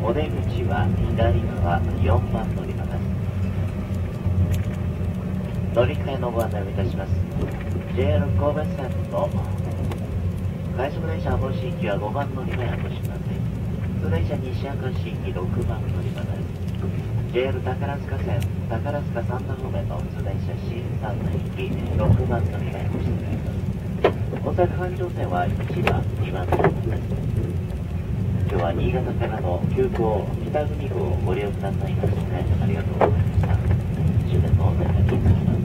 お出口は左側4番乗り場です。乗り換えのご案内をいたします。JR 神戸線の快速電車網走行きは5番乗り場へお越しください。普通電車西明石行き6番乗り場です。JR 宝塚線宝塚三田方面の普通電車 C3 の行き6番乗り場へお越しくださいます。大阪環状線は1番2番乗り場です。今日は新潟からの急行北国号をご利用くださいましてありがとうございました。終電のお願いになります。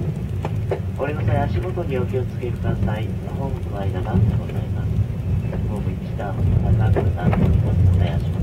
ご利用の際足元にお気をつけください。ホームの間番でございます。ホーム一段高くなっておりますので足元